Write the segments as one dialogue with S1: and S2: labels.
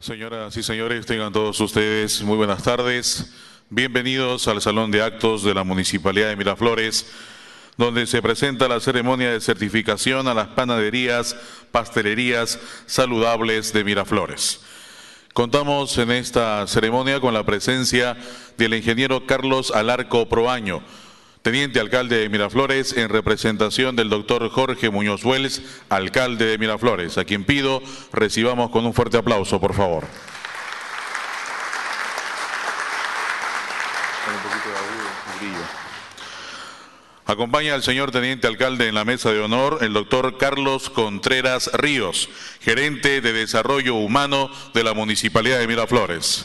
S1: Señoras y señores, tengan todos ustedes muy buenas tardes. Bienvenidos al Salón de Actos de la Municipalidad de Miraflores, donde se presenta la ceremonia de certificación a las panaderías, pastelerías saludables de Miraflores. Contamos en esta ceremonia con la presencia del ingeniero Carlos Alarco Proaño, teniente alcalde de Miraflores, en representación del doctor Jorge Muñoz Wells, alcalde de Miraflores, a quien pido recibamos con un fuerte aplauso, por favor. Acompaña al señor teniente alcalde en la mesa de honor el doctor Carlos Contreras Ríos, gerente de Desarrollo Humano de la Municipalidad de Miraflores.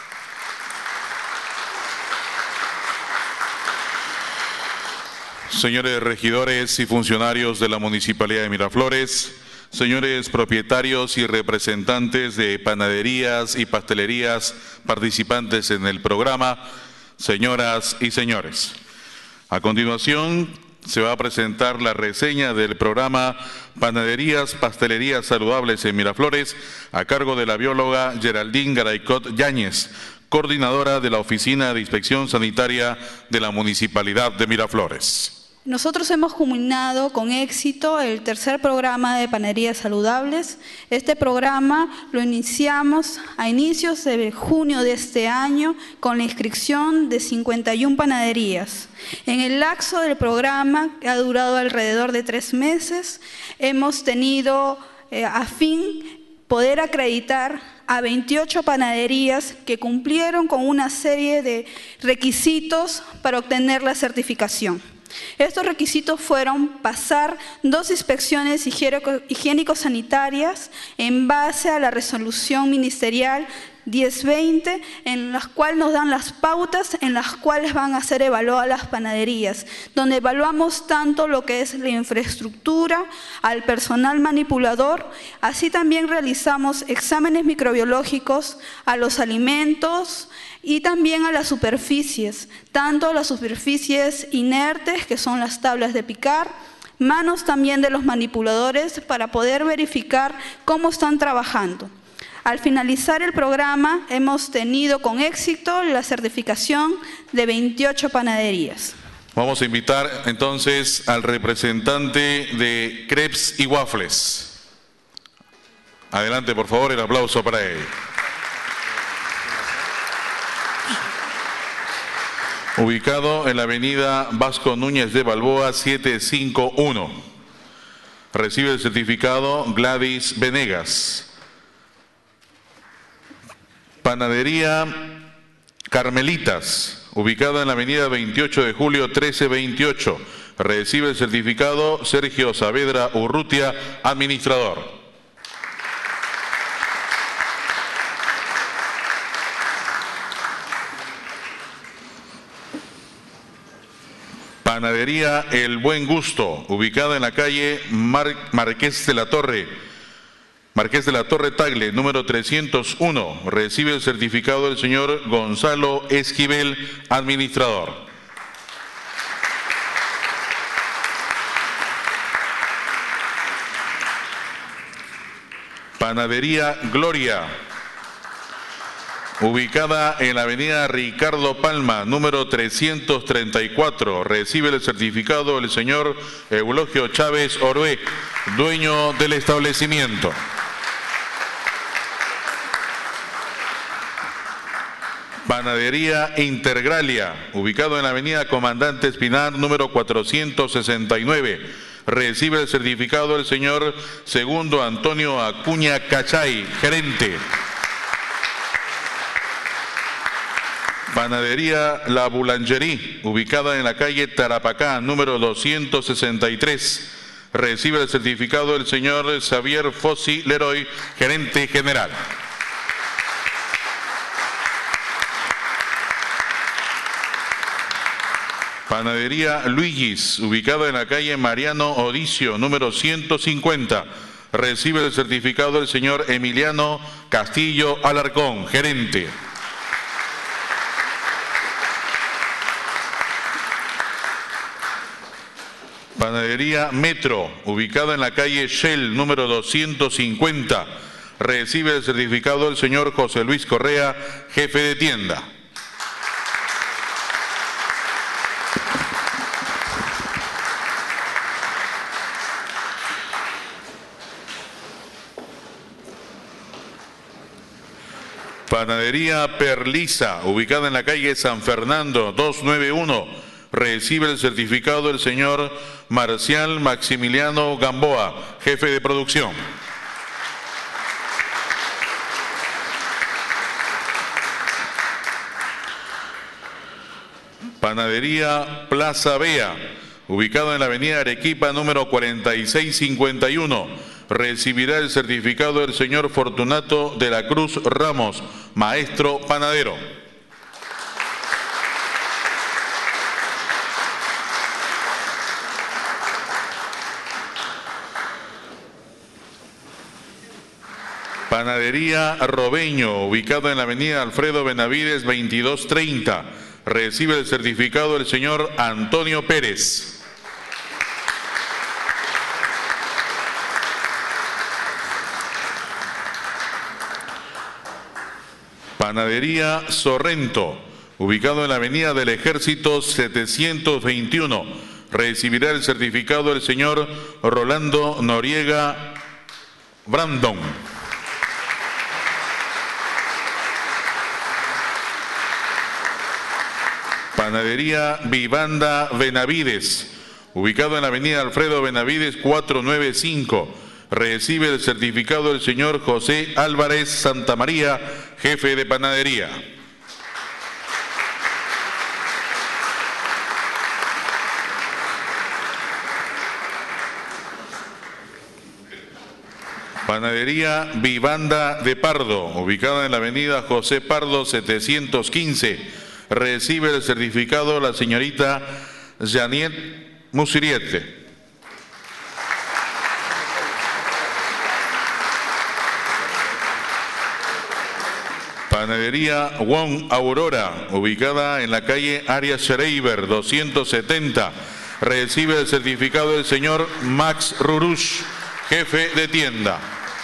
S1: Señores regidores y funcionarios de la Municipalidad de Miraflores, señores propietarios y representantes de panaderías y pastelerías participantes en el programa, señoras y señores. A continuación se va a presentar la reseña del programa Panaderías, Pastelerías Saludables en Miraflores, a cargo de la bióloga Geraldine Garaycot Yáñez, coordinadora de la Oficina de Inspección Sanitaria de la Municipalidad de Miraflores.
S2: Nosotros hemos culminado con éxito el tercer programa de panaderías saludables. Este programa lo iniciamos a inicios de junio de este año con la inscripción de 51 panaderías. En el lapso del programa, que ha durado alrededor de 3 meses, hemos tenido a fin poder acreditar a 28 panaderías que cumplieron con una serie de requisitos para obtener la certificación. Estos requisitos fueron pasar 2 inspecciones higiénico-sanitarias en base a la resolución ministerial 1020, en las cuales nos dan las pautas en las cuales van a ser evaluadas las panaderías, donde evaluamos tanto lo que es la infraestructura, al personal manipulador, así también realizamos exámenes microbiológicos a los alimentos y también a las superficies, tanto las superficies inertes, que son las tablas de picar, manos también de los manipuladores, para poder verificar cómo están trabajando. Al finalizar el programa, hemos tenido con éxito la certificación de 28 panaderías.
S1: Vamos a invitar entonces al representante de Crepes y Waffles. Adelante, por favor, el aplauso para él. Ubicado en la avenida Vasco Núñez de Balboa 751. Recibe el certificado Gladys Venegas. Panadería Carmelitas, ubicada en la avenida 28 de julio 1328. Recibe el certificado Sergio Saavedra Urrutia, administrador. Panadería El Buen Gusto, ubicada en la calle Marqués de la Torre Tagle, número 301. Recibe el certificado del señor Gonzalo Esquivel, administrador. Panadería Gloria, ubicada en la avenida Ricardo Palma, número 334. Recibe el certificado del señor Eulogio Chávez Orué, dueño del establecimiento. Panadería Intergralia, ubicado en la avenida Comandante Espinar, número 469. Recibe el certificado del señor Segundo Antonio Acuña Cachay, gerente. Panadería La Boulangerie, ubicada en la calle Tarapacá, número 263. Recibe el certificado del señor Xavier Fossi Leroy, gerente general. Panadería Luigis, ubicada en la calle Mariano Odicio, número 150. Recibe el certificado del señor Emiliano Castillo Alarcón, gerente. Panadería Metro, ubicada en la calle Shell, número 250. Recibe el certificado el señor José Luis Correa, jefe de tienda. Panadería Perlisa, ubicada en la calle San Fernando, 291. Recibe el certificado el señor Marcial Maximiliano Gamboa, jefe de producción. Panadería Plaza Bea, ubicada en la avenida Arequipa, número 4651. Recibirá el certificado el señor Fortunato de la Cruz Ramos, maestro panadero. Panadería Robeño, ubicado en la avenida Alfredo Benavides 2230. Recibe el certificado el señor Antonio Pérez. Panadería Sorrento, ubicado en la avenida del Ejército 721. Recibirá el certificado el señor Rolando Noriega Brandon. Panadería Vivanda Benavides, ubicado en la avenida Alfredo Benavides 495. Recibe el certificado el señor José Álvarez Santamaría, jefe de panadería. Panadería Vivanda de Pardo, ubicada en la avenida José Pardo 715. Recibe el certificado la señorita Janet Musiriete. Panadería Wong Aurora, ubicada en la calle Arias Schreiber 270. Recibe el certificado del señor Max Rurush, jefe de tienda.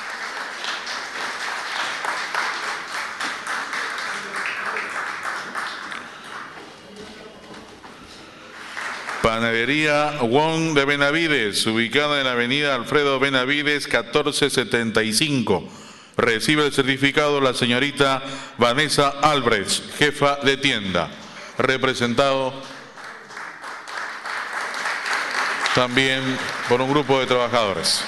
S1: Panadería Wong de Benavides, ubicada en la avenida Alfredo Benavides 1475. Recibe el certificado la señorita Vanessa Albrecht, jefa de tienda. Representado también por un grupo de trabajadores.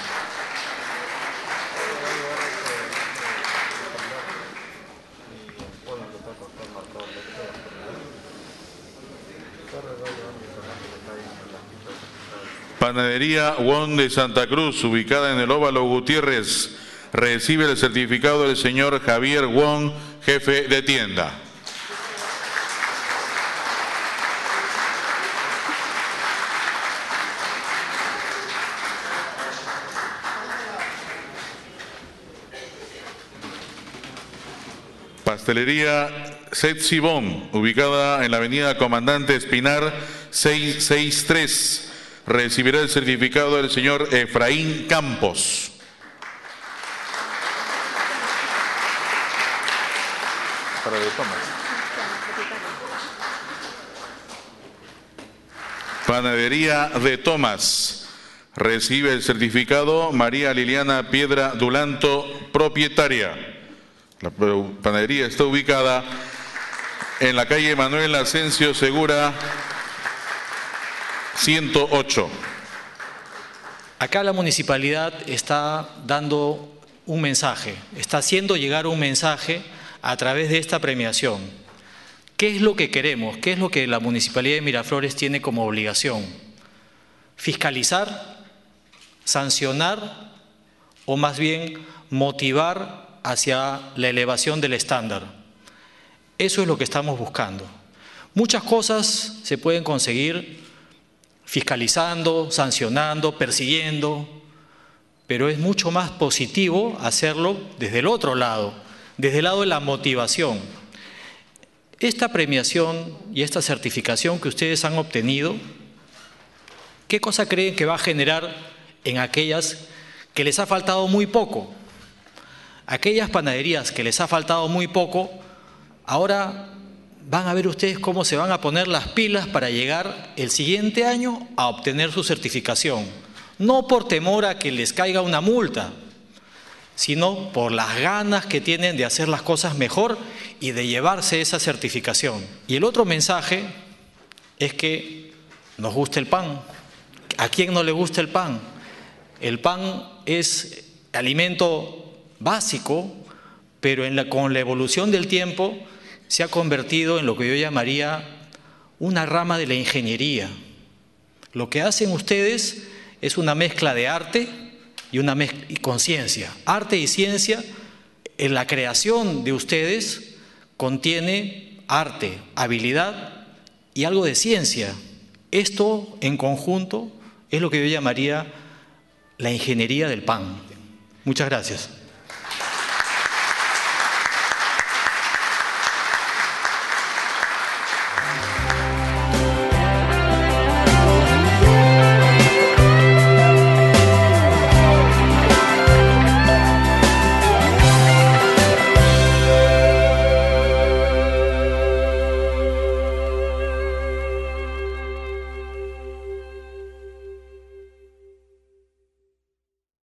S1: Panadería Wong de Santa Cruz, ubicada en el Óvalo Gutiérrez. Recibe el certificado del señor Javier Wong, jefe de tienda. Pastelería Setsibón, ubicada en la avenida Comandante Espinar 663. Recibirá el certificado del señor Efraín Campos. Para de Tomás. Panadería de Tomás. Recibe el certificado María Liliana Piedra Dulanto, propietaria. La panadería está ubicada en la calle Manuel Asensio Segura 108.
S3: Acá la municipalidad está dando un mensaje, está haciendo llegar un mensaje a través de esta premiación. ¿Qué es lo que queremos? ¿Qué es lo que la Municipalidad de Miraflores tiene como obligación? ¿Fiscalizar? ¿Sancionar? ¿O más bien motivar hacia la elevación del estándar? Eso es lo que estamos buscando. Muchas cosas se pueden conseguir fiscalizando, sancionando, persiguiendo, pero es mucho más positivo hacerlo desde el otro lado, desde el lado de la motivación. Esta premiación y esta certificación que ustedes han obtenido, ¿qué cosa creen que va a generar en aquellas que les ha faltado muy poco? aquellas panaderías que les ha faltado muy poco, ahora van a ver ustedes cómo se van a poner las pilas para llegar el siguiente año a obtener su certificación. No por temor a que les caiga una multa, sino por las ganas que tienen de hacer las cosas mejor y de llevarse esa certificación. Y el otro mensaje es que nos gusta el pan. ¿A quién no le gusta el pan? El pan es alimento básico, pero con la evolución del tiempo se ha convertido en lo que yo llamaría una rama de la ingeniería. Lo que hacen ustedes es una mezcla de arte y con ciencia. Arte y ciencia, en la creación de ustedes contiene arte, habilidad y algo de ciencia. Esto en conjunto es lo que yo llamaría la ingeniería del pan. Muchas gracias.